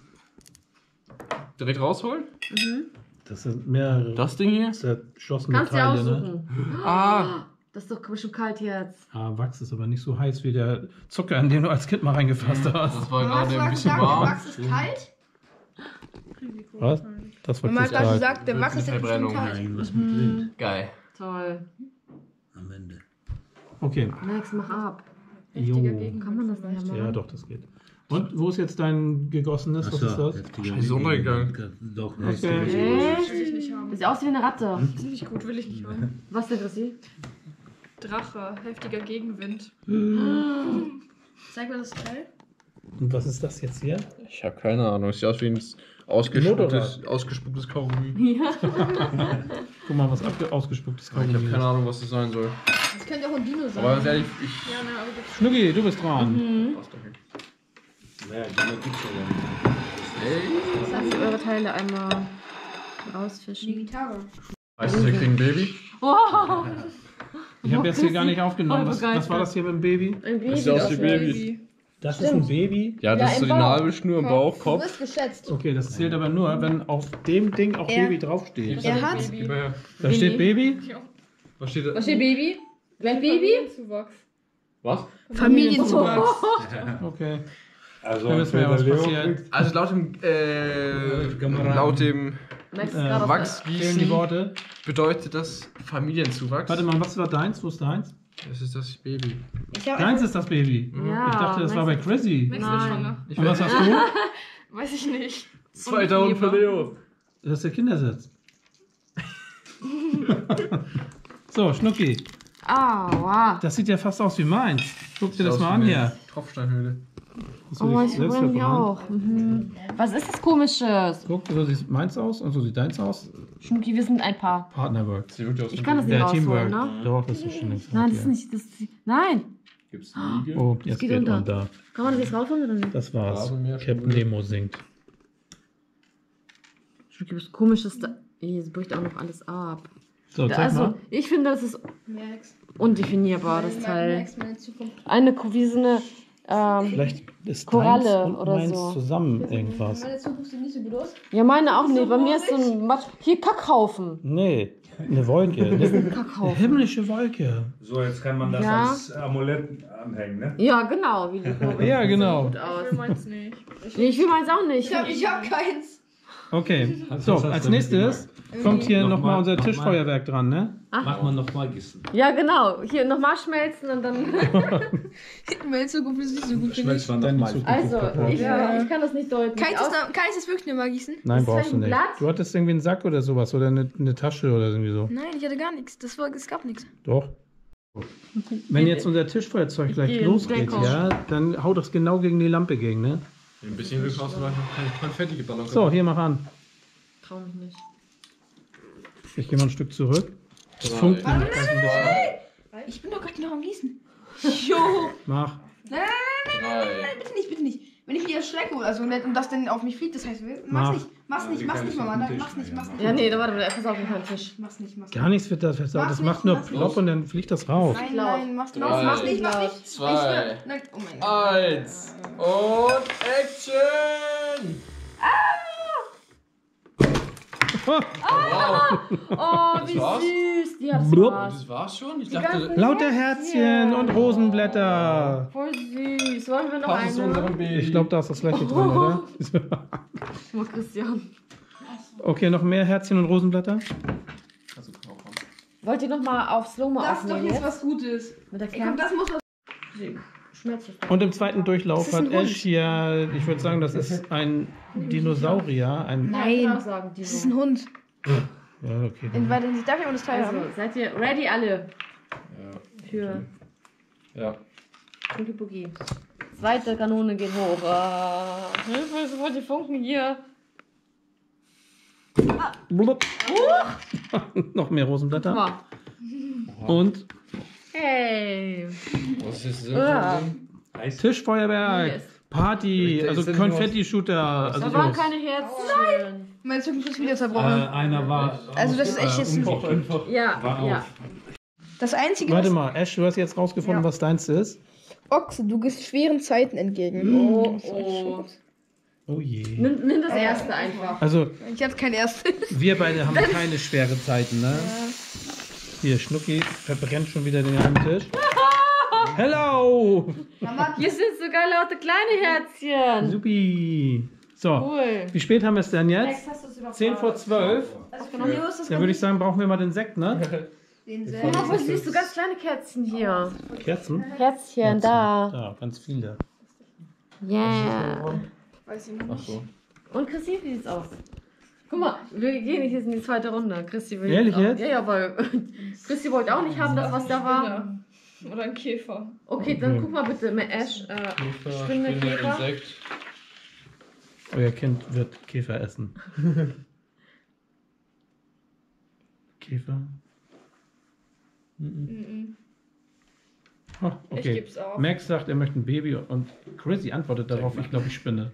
Direkt rausholen? Das sind mehrere Das Ding hier? zerschossene Kannst du dir Teile, ne? aussuchen. Ah! Das ist doch bestimmt kalt jetzt. Ah, Wachs ist aber nicht so heiß wie der Zucker, in den du als Kind mal reingefasst hast. Das war Mama hat gerade ein gesagt, bisschen der warm. Wachs ist kalt. Was? Das war Mama hat gerade kalt. gesagt, der Wachs ist jetzt bestimmt Verbrennung. kalt. Nein, was mit drin Geil. Toll. am Ende. Okay. Max, mach ab. Jo. Kann man das nicht machen? Ja, doch, das geht. Und wo ist jetzt dein gegossenes? Was ist das? Ist untergegangen. Doch, Okay. Echt? Will ich nicht haben. Das sieht aus wie eine Ratte. Ziemlich gut, will ich nicht haben. Was denn, Chrissy? Drache, heftiger Gegenwind. Zeig mal das Teil. Und was ist das jetzt hier? Ich habe keine Ahnung. Sieht aus wie ein ausgespucktes, ausgespucktes Kaugummi. Ja. Guck mal, was abge- ausgespucktes Ich habe Kaugummi keine ist. Ahnung, was das sein soll. Das könnte auch ein Dino sein. Aber ganz ehrlich, ich. Ja, ne, aber gibt's. Schnucki, du bist dran. Passt doch nicht. Ja, die gibt's ja Hey. Lasst ihr eure Teile einmal Die rausfischen. Gitarre. Heißt das, wir kriegen ein Baby? Wow. Ich habe jetzt hier gar nicht aufgenommen. Voll Was, was war das hier mit dem Baby? Ein Baby. Das sieht aus wie das- Baby. Das ist ein Baby? Ja, das Ja, ist so im die Bauch. Nabelschnur im Bauch, Du Kopf. wirst geschätzt. Okay, das zählt aber nur, wenn auf dem Ding auch Er- Baby draufsteht. Er hat. Gib mal her. Da steht Baby? Was steht da? Was steht Baby? Gleich Baby? Zuwachs. Was? Familienzuwachs. Okay. Also, Dann wissen wir ja, was passiert. Also laut dem, äh, Kameraden. laut dem Max ist Äh, gerade auf Wachs Fehlen die gießen Worte. bedeutet das Familienzuwachs. Warte mal, was war deins? Wo ist deins? Das ist das Baby. Ich hab Deins ist das Baby. der- Ja, Ich dachte, das war bei Max- Chrissy. Max wird schwanger. Ich Und was hast du? Weiß ich nicht. zweitausend für Leo. Das ist der Kindersitz. So, Schnucki. Aua. Das sieht ja fast aus wie meins. Guck dir das Sieht mal aus an wie hier. eine Tropfsteinhöhle. Hast du Oh, dich ich selbst verbrenne mich verbrannt? auch. Mhm. Was ist das Komisches? Guck, so sieht meins aus und so sieht deins aus. Schnucki, wir sind ein Paar. Partnerwork. Sieht wirklich aus wie Ich kann das ein nicht Der rausholen, Teamwork. ne? Doch, das ist schon längst Nein, raus das ist hier. nicht. Das ist, nein. Gibt's eine Liege? Oh, jetzt geht geht unter. unter. Kann man das jetzt rausholen oder nicht? Das war's. Rasenmäher, Captain Schule. Nemo singt. Schnucki, was Komisches da. Ey, es bricht auch noch alles ab. So, zeig Also, mal. ich finde, das ist Max. undefinierbar, das Teil. Max, meine Zukunft. Eine, Ko- wie so eine, ähm, Vielleicht ist Koralle deins und oder meins so. zusammen irgendwas. Meine Zukunft sieht nicht so gut aus. ja, meine auch nicht. Bei mir ist so ein Matsch. Hier, Kackhaufen. Nee, eine Wolke. Eine Kackhaufen. himmlische Wolke. So, jetzt kann man das Ja. als Amulett anhängen, ne? Ja, genau. Wie die Ja, genau. Gut Ich aus. will meins nicht. Nee, ich will meins auch nicht. Ich hab, ich hab keins. Okay, Was so, hast du als damit nächstes kommt hier Nochmal, nochmal unser nochmal. Tischfeuerwerk dran, ne? Mach mal nochmal gießen. Ja, genau. Hier nochmal schmelzen und dann. Meine Zukunft ist nicht so gut, finde Schmelz ich. mal Deine nochmal. Zukunft Also, ist kaputt. ich, Ja. ich kann das nicht deuten. Keins Aus- ist, noch- keins ist wirklich nicht mal gießen. Nein, Ist brauchst das du ein nicht. Blatt? Du hattest irgendwie einen Sack oder sowas oder eine, eine Tasche oder irgendwie so. Nein, ich hatte gar nichts. Das war, es gab nichts. Doch. Wenn jetzt unser Tischfeuerzeug gleich Die losgeht, Deckung. ja, dann haut das genau gegen die Lampe gegen, ne? Ein bisschen Glück hast du noch kein Konfetti geballert. So, hier mach an. Trau mich nicht. Ich gehe mal ein Stück zurück. Das Drei. funkt nämlich gleich ein bisschen. Ich bin doch gerade noch am Gießen. Jo. Mach. Nein, nein, nein, nein, nein, nein, bitte nicht, bitte nicht. Wenn ich mich erschrecke oder so und das dann auf mich fliegt, das heißt, Mach. mach's nicht, mach's nicht, mach's nicht, Mama, nein, mach's nicht, mach's nicht. Ja, nee, da warte, pass auf, nicht am Tisch. Mach's nicht, mach's nicht. Gar nichts wird das versaut. Das Mach macht nicht, nur mach's plopp nicht. und dann fliegt das raus. Nein, laut. nein, mach's nicht, Drei. mach's nicht, mach's nicht. Zwei. Ich schwör- Nein, oh mein Gott. Eins. Und Action! Oh, wie war's? süß. Die hat Blub. Spaß. Das war's schon? Ich ganzen- dachte, Lauter Herzchen und Rosenblätter. Voll süß. Wollen wir noch das ist eine? unserem Baby. Ich glaube, da ist das gleiche drin, oder? Oh, Christian. Okay, noch mehr Herzchen und Rosenblätter? Also, Knochen. Wollt ihr noch mal auf Slow-Mo Das ist doch aufnehmen jetzt jetzt? was Gutes. Mit der Ey, komm, Kleinen? das muss was. Schmerzhaft. Und im zweiten Durchlauf Das ist hat ein Hund. Ash hier, ich würde sagen, das ist ein Dinosaurier. Ein, Ja, ich kann Nein. auch sagen, die Das ist so. ein Hund. ja, okay. In weiter Hinsicht darf ich auch das Teil Also, haben. seid ihr ready alle Ja. für Ja. Boogie Boogie? Zweite Kanone geht hoch. Ah, Hilfe, sofort die Funken hier. Blub. Noch mehr Rosenblätter. Guck mal. Und Hey. Was ist das? Ah. Tischfeuerwerk. Yes. Party, Ich- also ich- Konfetti-Shooter. Also Da waren los. keine Herzchen. Mein Zücken ist wieder zerbrochen. einer war. Also das ist echt jetzt ein... einfach. Ja, War ja. auf. Das Einzige, Warte was... mal, Ash, du hast jetzt rausgefunden, Ja. was deins ist. Ochse, du gehst schweren Zeiten entgegen. Oh, oh. Oh je. Nimm, nimm das erste einfach. Also, Ich hatte kein erstes. wir beide haben keine schwere Zeiten, ne? Hier, Schnucki verbrennt schon wieder den ganzen Tisch. Hello! Hier sind sogar laute kleine Herzchen. Supi. So, Cool. wie spät haben wir es denn jetzt? Max, hast du es überhaupt zehn vor zwölf. Genau, hier ist das Dann würde ich sagen, brauchen wir mal den Sekt, ne? den Guck mal, voll süß, so ganz kleine Kerzen hier. Kerzen? Herzchen, da. Da, ganz viele. Yeah. Weiß ich nicht. Ach so. Und Christi, wie sieht's aus? Guck mal, wir gehen nicht jetzt in die zweite Runde. Christi will Ehrlich auch. jetzt? Ja, ja, weil Christi wollte auch nicht haben, das was da war. Oder ein Käfer. Okay, dann guck mal bitte mit Ash. Äh, Käfer, Spinne, Spinne, Käfer. Insekt. Euer Kind wird Käfer essen. Käfer? Mhm. Oh, Ich okay. geb's auf. Max sagt, er möchte ein Baby und Chrissy antwortet darauf, ich glaube, ich spinne.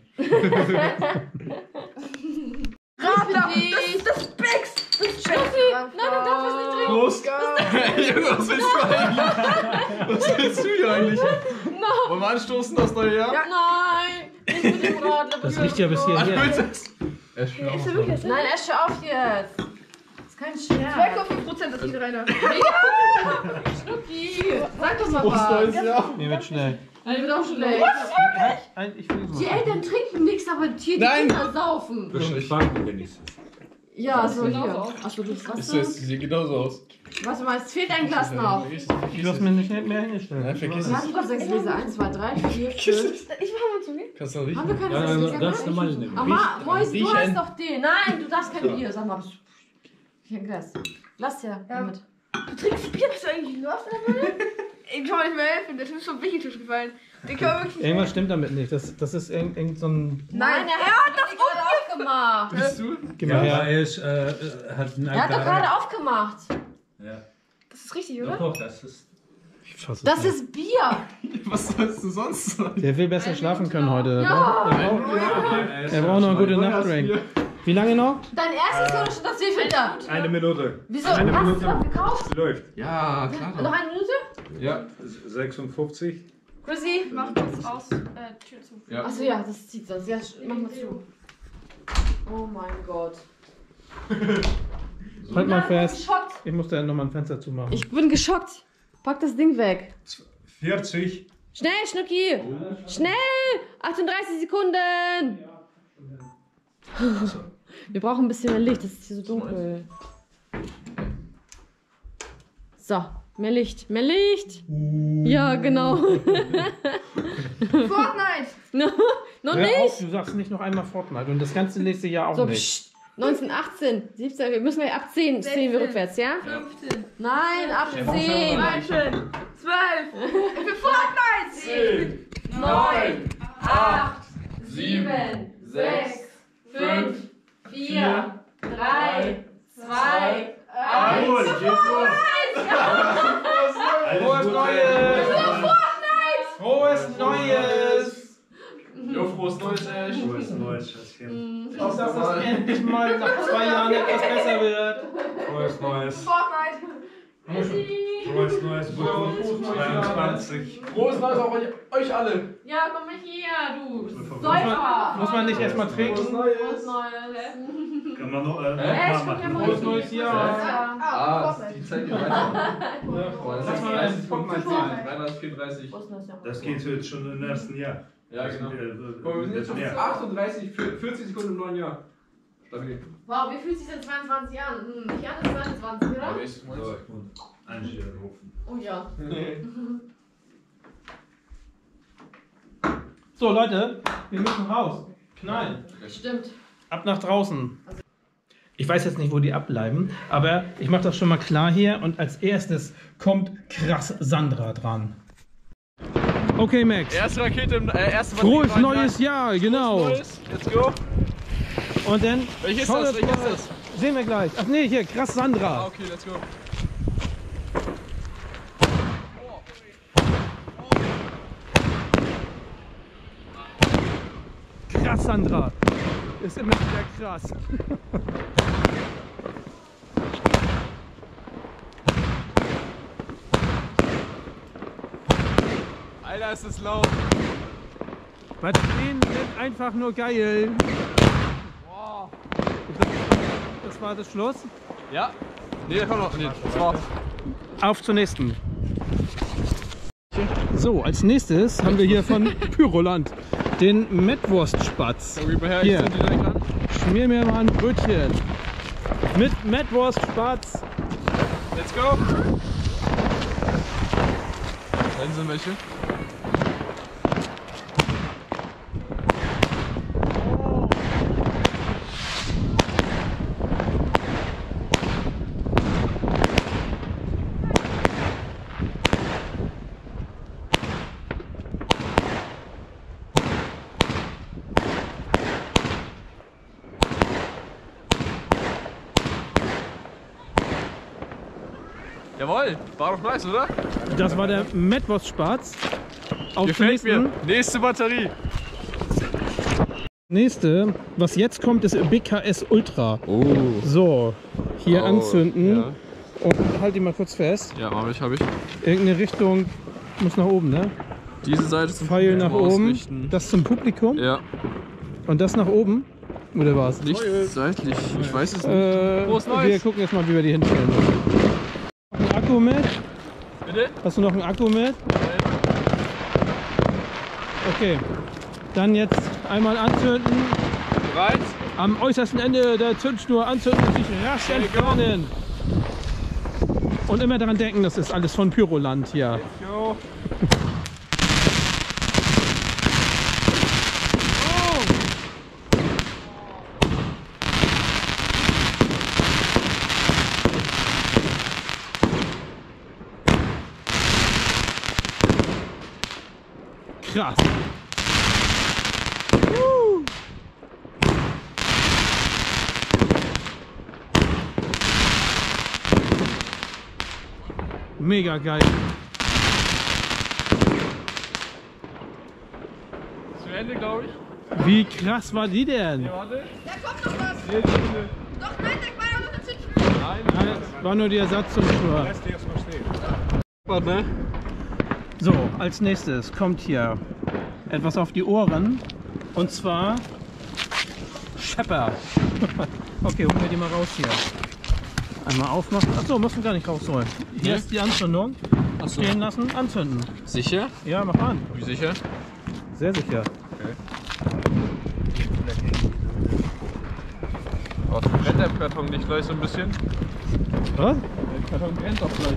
Richtig. Das Becks! Das Becks! Nein, du darfst es nicht trinken. Prost! Junge, was willst du eigentlich? Was willst du hier eigentlich? Wollen wir anstoßen, das neue Jahr? Nein, nicht mit dem Radler. Das riecht ja bis Ach, hierher. willst du es? Er ist schon auch. Nein, Ash, hör auf jetzt. Das ist kein Scherz. zwei Komma fünf Prozent das geht rein. Schnucki, sag doch mal Prost, was. neues Jahr. Nee, wird schnell. Nein, wird auch schlecht. Ein, ich will Die Eltern trinken nichts, aber hier die Nein. Kinder saufen. Schwanken wenigstens. Ja, so genauso hier. aus. Achso, du Ist hast das, die sieht genauso aus. Warte mal, es fehlt ein Glas noch. Du hast mir nicht mehr Nein, hingestellt. vergiss Wir es. hatten doch sechs Gläser. Eins, zwei, drei, vier, fünf. Ich mach mal zu mir. Kannst du noch Haben wir riechen? keine Ja, sechs also Gläser ganz mehr? normal nehmen. Aber Mäuse, du Riechen. hast doch den. Nein, du darfst kein Bier. Sag mal, hier ein Glas. Glas her, Ja. damit. Du trinkst Bier, bist du eigentlich los? Ich kann mir nicht mehr helfen, der Tisch ist vom Wichentisch gefallen. Den kann man wirklich. Irgendwas stimmt damit nicht. Das, das ist irgend, irgend so ein... Nein, er hat das gerade aufgemacht. Bist du? Gib Ja, mal aber her. er ist, äh, hat einen Er hat doch gerade aufgemacht. Ja. Das ist richtig, Doch, oder? doch, das ist. Ich fass es Das nicht. ist Bier. Was sollst du sonst sagen? Der will besser schlafen können heute. Ja. Er braucht, er braucht noch einen guten Nachtdrink. Wie lange noch? Dein erstes oder schon das wievielte? Eine Minute. Wieso? Eine Hast du Minute. das gekauft? Läuft. Ja, klar. Noch eine Minute? Ja. sechsundfünfzig. Chrissy? Mach kurz aus, äh, Tür zu. Ja. Achso, ja, das zieht sonst. Ja, mach mal zu. Oh mein Gott. Halt mal Ich bin fest. geschockt. Ich muss da nochmal ein Fenster zumachen. Ich bin geschockt. Pack das Ding weg. vierzig. Schnell, Schnucki. Schnell. achtunddreißig Sekunden. Wir brauchen ein bisschen mehr Licht. Das ist hier so dunkel. So, mehr Licht. Mehr Licht. Ja, genau. Fortnite! No, noch Hör auf, nicht. du sagst nicht noch einmal Fortnite und das ganze nächste Jahr auch So, nicht. psst. neunzehnhundertachtzehn, siebzehn, wir müssen wir ab zehn, zählen wir rückwärts, ja? fünfzehn, Nein, ab zehn. neunzehn, zwölf, für Fortnite! zehn, neun, acht, sieben, sechs, fünf, vier, drei, zwei, Jawohl, eins. geht los. Alles Gute. Frohes Neues! Jo, frohes Neues, echt. Frohes Neues, Schätzchen. Ich hoffe, dass das endlich mal nach zwei Jahren etwas besser wird. Frohes Neues. Fortnite! Frohes Neues, Glückwunsch zweiundzwanzig. Frohes Neues auch euch, euch alle. Ja, komm mal hier, du Muss Säufer. man, muss man nicht erstmal trinken? Was Neues. Kann man noch äh, Hä? noch mal machen. Frohes neues Jahr! Ah, die Zeit geht weiter. Oh, das Lass ist mal mal eins. Guck mal, dreihundertvierunddreißig, vierunddreißig. Das geht jetzt schon im ersten Jahr. Ja, genau. Äh, Guck mal, wir sind jetzt schon mehr. achtunddreißig, vierzig Sekunden im neuen Jahr. Stabil. Wow, wie fühlt sich denn zweiundzwanzig an? Hm, nicht alle zweiundzwanzig, oder? Aber ich mein's. So, und Angie rufen. Oh ja. So Leute, wir müssen raus. Knallen. Stimmt. Ab nach draußen. Ich weiß jetzt nicht, wo die abbleiben, aber ich mache das schon mal klar hier. Und als erstes kommt krass Sandra dran. Okay, Max. Erste Rakete im äh, erste Frohes neues Jahr, genau. Neues. Let's go. Und dann. Welches ist schaut das? euch Welches mal- ist das? Sehen wir gleich. Ach nee, hier, krass Ah, Sandra. okay, let's go. Krass Sandra. Ist immer wieder krass. Alter, ist das laut. Was stehen sind einfach nur geil. Das war das Schluss. Ja. Nee, da kommt noch. Nee, das war's. Auf zur nächsten. So, als nächstes haben wir hier von Pyroland den Mettwurstspatz. So, gib mal her, Hier. ich zünd die direkt an. Schmier mir mal ein Brötchen. Mit Mettwurstspatz. Let's go. Dann sind welche. Jawohl, war doch nice, oder? Das war der Mettwurstspatz. Auf zur Gefällt nächsten. mir. Nächste Batterie. Nächste, was jetzt kommt, ist B K S Ultra. Oh. So, hier Oh, anzünden. ja. Und halt die mal kurz fest. Ja, mach ich, hab ich. Irgendeine Richtung muss nach oben, ne? Diese Seite zum Pfeil nach Publikum oben. ausrichten. Das zum Publikum. Ja, Und das nach oben. Oder was? nicht seitlich. Ich weiß es nicht. Äh, Frohes wir Neues. gucken jetzt mal, wie wir die hinstellen. Noch ein Akku mit? Bitte? Hast du noch einen Akku mit? Okay. Dann jetzt einmal anzünden. Bereit? Am äußersten Ende der Zündschnur anzünden und sich rasch entfernen. Und immer daran denken, das ist alles von Pyroland hier. Jo. Krass. Mega geil. Zu Ende, glaube ich. Wie krass war die denn? Warte. Da kommt noch was! Nee, nee, nee. Doch, nein, da war noch eine Zündschnur! Nein, Nein, das war nur die Ersatzzündschnur. Lass die erstmal stehen. Warte, ne? So, als nächstes kommt hier etwas auf die Ohren. Und zwar Schepper. Okay, holen wir die mal raus hier. Einmal aufmachen. Achso, musst du gar nicht rausholen. Hier Nee. ist die Anzündung. Achso. Stehen lassen, anzünden. Sicher? Ja, mach an. Wie sicher? Sehr sicher. Oh, brennt der Karton nicht gleich so ein bisschen? Was? Der Karton brennt doch gleich.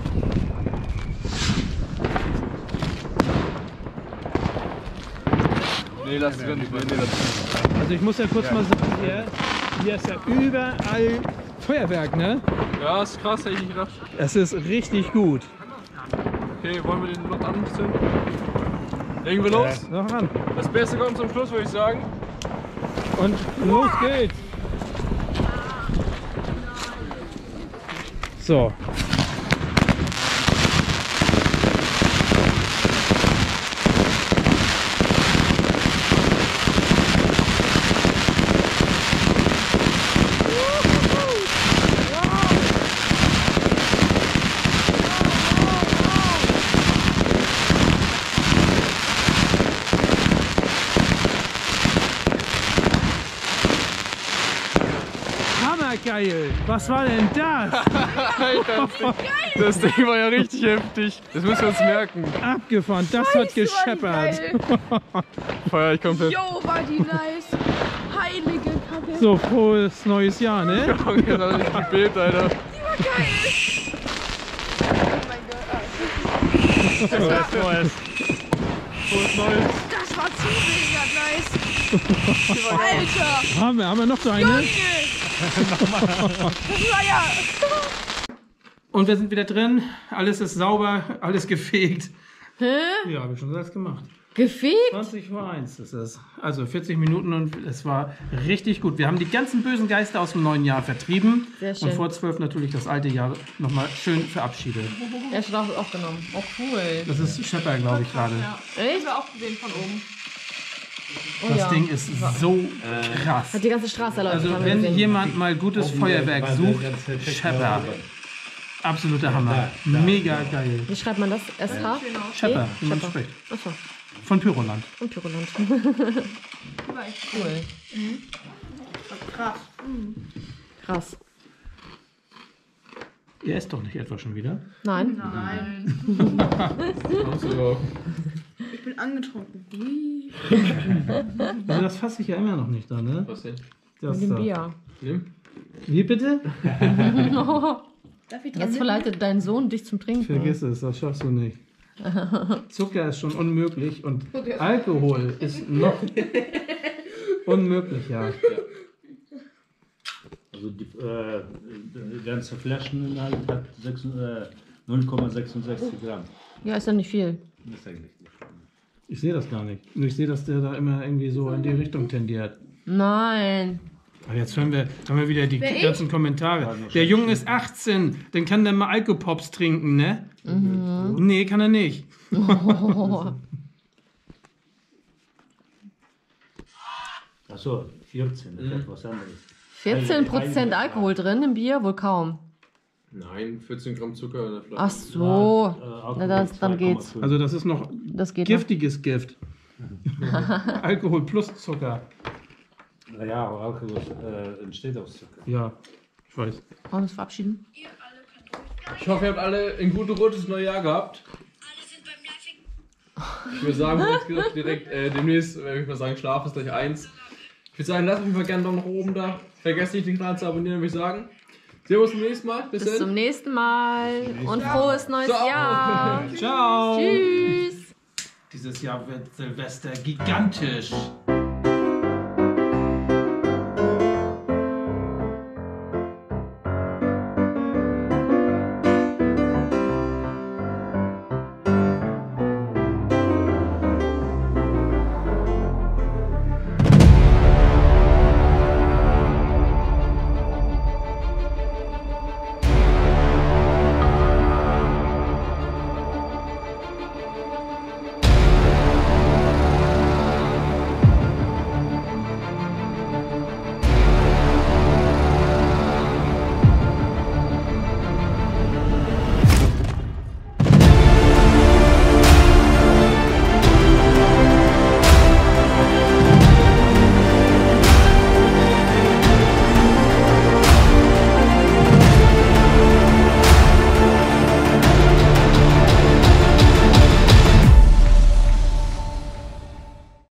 Nee, lass drin. Nee, nee, lass drin. Also ich muss ja kurz mal sagen hier, Hier ist ja überall Feuerwerk, ne? Ja, ist krass, hätte ich nicht gedacht. Es ist richtig gut. Okay, wollen wir den Lot anzünden? Legen wir los? Noch ran. Das Beste kommt zum Schluss, würde ich sagen. Und los geht's. So. Hammergeil! Was war denn das? Alter, das, Ding, das Ding war ja richtig heftig. Das müssen wir uns merken. Abgefahren, das hat gescheppert. Feuer ich komplett. Jo, war die nice. Heilige Kacke. So, frohes neues Jahr, ne? Jetzt hat er nicht gebetet, Alter. Oh mein Gott. Neues. Frohes Neues. Das war zu mega nice. Alter. Haben wir, haben wir noch so eine? Junge. Das war ja... Und wir sind wieder drin. Alles ist sauber, alles gefegt. Hä? Ja, habe ich schon alles gemacht. Gefegt? zwanzig vor eins ist es. Also vierzig Minuten und es war richtig gut. Wir haben die ganzen bösen Geister aus dem neuen Jahr vertrieben. Sehr schön. Und vor zwölf natürlich das alte Jahr nochmal schön verabschiedet. Er hat schon auch aufgenommen. Oh, cool. Das ist Shepard, glaube ich, gerade. Echt? wir auch gesehen von oben. Oh, Das ja. Ding ist so krass. Hat die ganze Straße erleuchtet. Also haben wir wenn gesehen. jemand mal gutes Feuerwerk sucht, Shepard. Absoluter Hammer. Mega geil. Wie schreibt man das? S H? Shepard, wie man Shepard. spricht. Achso, Von Pyroland. und Pyroland. War echt cool. Cool. Krass. Krass. Ihr esst doch nicht etwa schon wieder? Nein? Nein. Also, Ich bin angetrunken. Also das fasse ich ja immer noch nicht da, ne? was denn? Das Mit dem da. Bier. Nimm. Wie bitte? Darf ich Jetzt verleitet dein Sohn dich zum Trinken. Vergiss es, das schaffst du nicht. Zucker ist schon unmöglich und Alkohol ist noch unmöglicher. Also die, äh, die ganze Flascheninhalt hat sechs- äh, null Komma sechsundsechzig Gramm. Ja, ist ja nicht viel. Das ist eigentlich nicht. Ich sehe das gar nicht. Nur ich sehe, dass der da immer irgendwie so in die Richtung tendiert. Nein. Aber jetzt hören wir, haben wir wieder die Wer, ich? ganzen Kommentare. Der Junge ist achtzehn, dann kann der mal Alkopops trinken, ne? Mhm. Nee, kann er nicht. Achso, vierzehn, das ist etwas anderes. vierzehn Prozent Alkohol drin im Bier? Wohl kaum. Nein, vierzehn Gramm Zucker in der Flasche. Ach so. Äh, Alkohol Na, das- dann zwei Komma geht's. fünf. Also das ist noch Das geht noch. giftiges Gift. Alkohol plus Zucker. Ja, aber Alkohol äh, entsteht aus Zucker. Ja, ich weiß. Wollen wir uns verabschieden? Ich hoffe, ihr habt alle ein gutes rotes neues Jahr gehabt. Ich würde sagen, wir jetzt gesagt, direkt äh, demnächst, äh, ich würde sagen, Schlaf ist gleich eins. Ich würde sagen, lasst auf jeden Fall gerne einen Daumen nach oben da. Vergesst nicht, den Kanal zu abonnieren, würde ich sagen. Sehen wir uns beim nächsten Mal. Bis, Bis dann. zum nächsten Mal. Und frohes neues Ciao. Jahr. Ciao! Tschüss. Dieses Jahr wird Silvester gigantisch.